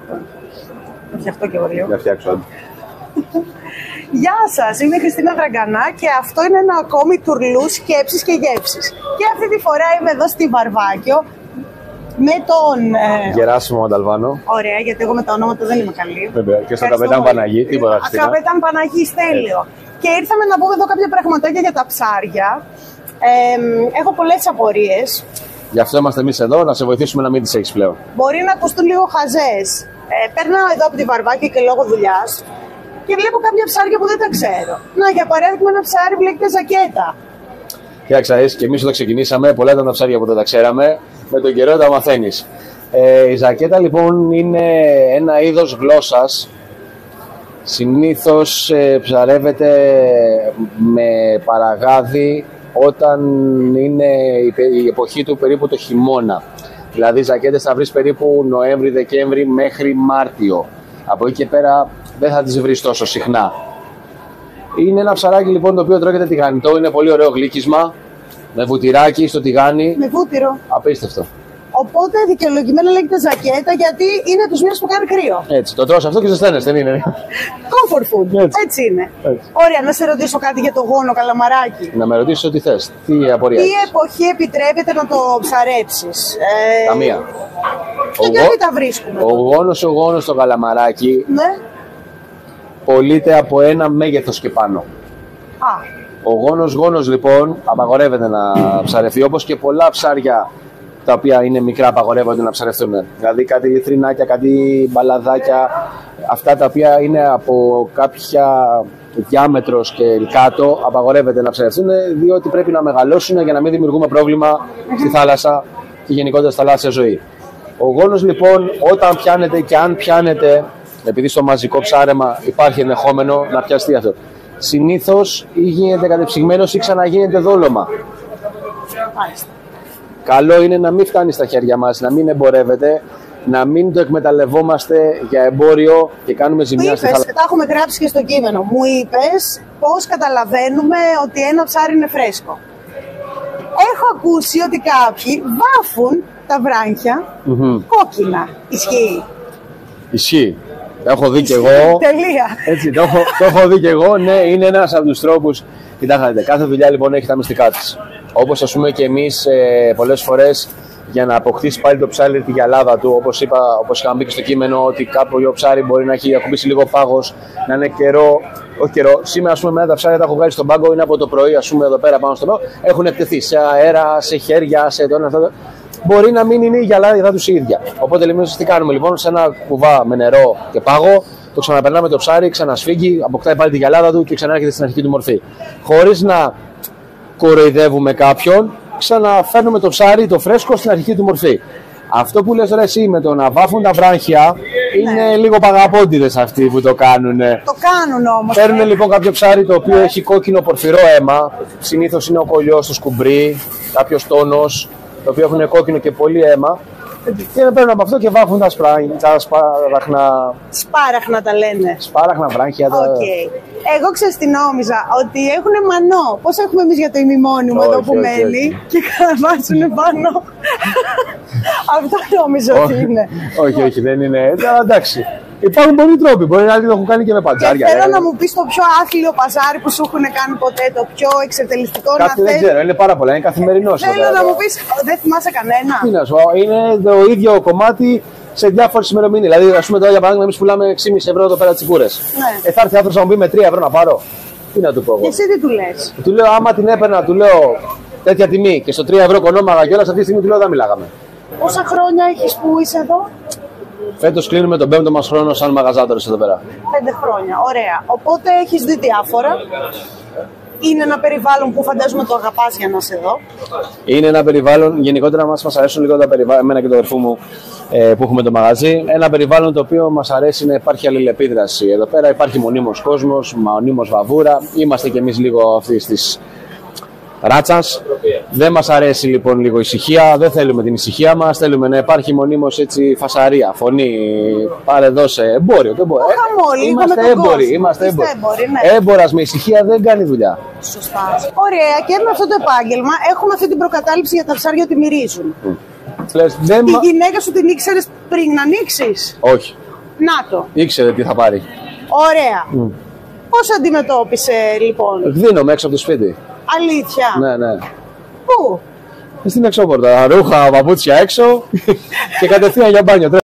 Να φτιαχτώ και εγώ λίγο. Να φτιάξω. Γεια σας, είμαι η Χριστίνα Δραγκανά και αυτό είναι ένα ακόμη τουρλού σκέψεις και γεύσεις. Και αυτή τη φορά είμαι εδώ στη Βαρβάκιο με τον... Γεράσιμο Ανταλβάνο. Ωραία, γιατί εγώ με τα ονόματα δεν είμαι καλή. Βέβαια, και στον Καπετάν Παναγί, τίποτα Χριστίνα. Καπετάν Παναγί, τέλειο. Και ήρθαμε να πούμε εδώ κάποια πραγματάκια για τα ψάρια. Έχω πολλές απορίες. Γι' αυτό είμαστε εμείς εδώ, να σε βοηθήσουμε να μην τις έχεις πλέον. Μπορεί να ακουστούν λίγο χαζές. Περνάω εδώ από τη Βαρβάκιο και λόγω δουλειάς και βλέπω κάποια ψάρια που δεν τα ξέρω. Να, για παράδειγμα, ένα ψάρι που λέγεται ζακέτα. Κοίταξα, και εμείς όταν ξεκινήσαμε, πολλά ήταν τα ψάρια που δεν τα ξέραμε. Με τον καιρό τα μαθαίνεις. Η ζακέτα λοιπόν είναι ένα είδος γλώσσας. Συνήθως ψαρεύεται με παραγάδι όταν είναι η εποχή του περίπου το χειμώνα. Δηλαδή ζακέτες θα βρεις περίπου Νοέμβρη-Δεκέμβρη μέχρι Μάρτιο. Από εκεί και πέρα δεν θα τις βρεις τόσο συχνά. Είναι ένα ψαράκι λοιπόν το οποίο τρώγεται τηγανιτό, είναι πολύ ωραίο γλύκισμα. Με βουτυράκι στο τηγάνι. Με βούτυρο. Απίστευτο. Οπότε δικαιολογημένα λέγεται ζακέτα γιατί είναι τους μήνες που κάνει κρύο. Έτσι, το τρως αυτό και ζεσταίνεις, δεν είναι? Comfort food. Έτσι είναι. Έτσι. Ωραία, να σε ρωτήσω κάτι για το γόνο καλαμαράκι. Να με ρωτήσεις ό,τι θες. Τι απορία? Τι εποχή επιτρέπεται να το ψαρέψεις? Καμία. Και γιατί τα βρίσκουμε? Ο γόνος στο καλαμαράκι Ναι. πωλείται από ένα μέγεθος και πάνω. Α. Ο γόνος λοιπόν απαγορεύεται να ψαρευτεί, όπως και πολλά ψάρια τα οποία είναι μικρά απαγορεύονται να ψαρευτούν. Δηλαδή κάτι λιθρινάκια, κάτι μπαλαδάκια, αυτά τα οποία είναι από κάποια διάμετρος και κάτω απαγορεύεται να ψαρευτούν, διότι πρέπει να μεγαλώσουν για να μην δημιουργούμε πρόβλημα στη θάλασσα και γενικότερα στη θαλάσσια ζωή. Ο γόνος λοιπόν όταν πιάνεται και αν πιάνεται, επειδή στο μαζικό ψάρεμα υπάρχει ενδεχόμενο να πιαστεί αυτό, συνήθως ή γίνεται κατεψυγμένος ή ξαναγίνεται δόλωμα. Μάλιστα. Καλό είναι να μην φτάνει στα χέρια μας, να μην εμπορεύεται, να μην το εκμεταλλευόμαστε για εμπόριο και κάνουμε ζημιά στη θάλασσα. Τα έχουμε γράψει και στο κείμενο. Μου είπες πώς καταλαβαίνουμε ότι ένα ψάρι είναι φρέσκο. Έχω ακούσει ότι κάποιοι βάφουν τα βράχια κόκκινα. Ισχύει? Ισχύει. Το έχω δει και εγώ. Τελεία. Έτσι, το έχω δει και εγώ. Ναι, είναι ένας από τους τρόπους. Κοιτάξτε, κάθε δουλειά λοιπόν έχει τα μυστικά της. Όπως ας πούμε και εμείς πολλές φορές για να αποκτήσει πάλι το ψάρι τη γυαλάδα του, όπως είχαμε πει και στο κείμενο, ότι κάποιο ψάρι μπορεί να έχει ακουμπήσει λίγο πάγος, να είναι καιρό. Όχι καιρό. Σήμερα, ας πούμε, μένα τα ψάρια τα έχω βγάλει στον πάγκο, είναι από το πρωί, ας πούμε, εδώ πέρα πάνω στον πάγκο. Έχουν εκτεθεί σε αέρα, σε χέρια, σε το ένα. Μπορεί να μην είναι η γυαλάδα τους η ίδια. Οπότε εμείς τι κάνουμε λοιπόν, σε ένα κουβά με νερό και πάγο, το ξαναπερνάμε το ψάρι, ξανασφίγγει, αποκτάει πάλι τη γυαλάδα του και ξανάρχεται στην αρχική του μορφή. Χωρίς να κοροϊδεύουμε κάποιον, ξαναφέρνουμε το ψάρι, το φρέσκο, στην αρχική του μορφή. Αυτό που λες τώρα εσύ με το να βάφουν τα βράχια, είναι λίγο παγαπώντιδες αυτοί που το κάνουν. Το κάνουν όμως. Παίρνουν λοιπόν κάποιο ψάρι το οποίο έχει κόκκινο πορφυρό αίμα, συνήθως είναι ο κολλιός, το σκουμπρί, κάποιος τόνος, το οποίο έχουν κόκκινο και πολύ αίμα. Και παίρνουν από αυτό και βάφουν τα σπάραχνα. Σπάραχνα τα λένε. Σπάραχνα, βράχια. Okay. Εγώ ξέρεις τι νόμιζα, ότι έχουν μανό. Πώς έχουμε εμείς για το ημιμόνιμο εδώ που μένει και βάζουν πάνω. Αυτό νόμιζα ότι είναι. Όχι, δεν είναι έτσι, αλλά εντάξει. Υπάρχουν πολλοί τρόποι. Μπορεί να το έχουν κάνει και με παντζάρια. Και θέλω να μου πεις το πιο άθλιο παζάρι που σου έχουν κάνει ποτέ, το πιο εξευτελιστικό. Κάτι δεν ξέρω, είναι πάρα πολλά, είναι καθημερινό. Θέλω να μου πεις, δεν θυμάσαι κανένα. Τι να σου πω, είναι το ίδιο κομμάτι σε διάφορες ημερομηνίες. Δηλαδή, ας πούμε τώρα για παράδειγμα, εμείς πουλάμε 6,5 ευρώ εδώ πέρα τσιπούρες. Ναι. Θα έρθει άνθρωπος να μου πει με 3 ευρώ να πάρω. Τι να του πω εγώ. Και εσύ τι του λες? Του λέω, άμα την έπαιρνα, του λέω τέτοια τιμή και στο 3 ευρώ κονόμαγα κιόλας, αυτή τη στιγμή του λέω δεν μιλάγαμε. Πόσα χρόνια έχεις που είσαι εδώ? Φέτος κλείνουμε τον 5ο μας χρόνο σαν μαγαζάτορες εδώ πέρα. 5 χρόνια, ωραία. Οπότε έχεις δει διάφορα. Είναι ένα περιβάλλον που φαντάζομαι το αγαπάς για να είσαι εδώ. Είναι ένα περιβάλλον, γενικότερα μας αρέσουν λίγο τα περιβάλλον, εμένα και το αδερφού μου που έχουμε το μαγαζί. Ένα περιβάλλον το οποίο μας αρέσει να υπάρχει αλληλεπίδραση. Εδώ πέρα υπάρχει μονίμως κόσμος, μονίμως βαβούρα. Είμαστε κι εμείς λίγο αυτής της ράτσας. Δεν μας αρέσει λοιπόν λίγο ησυχία, δεν θέλουμε την ησυχία μας, θέλουμε να υπάρχει μονίμως έτσι φασαρία, φωνή, πάρε δώσε, εμπόριο. Είμαστε έμποροι, ναι. Έμπορας με ησυχία δεν κάνει δουλειά. Σωστά. Ωραία, και με αυτό το επάγγελμα έχουμε αυτή την προκατάληψη για τα ψάρια ότι μυρίζουν. Τη γυναίκα σου την ήξερες πριν να ανοίξεις? Όχι. Να το. Ήξερε τι θα πάρει. Ωραία. Πώς αντιμετώπισε λοιπόν? Δίνομαι έξω από το σπίτι. Αλήθεια? Ναι. Πού? Στην εξώπορτα. Ρούχα, παπούτσια έξω και κατευθείαν για μπάνιο.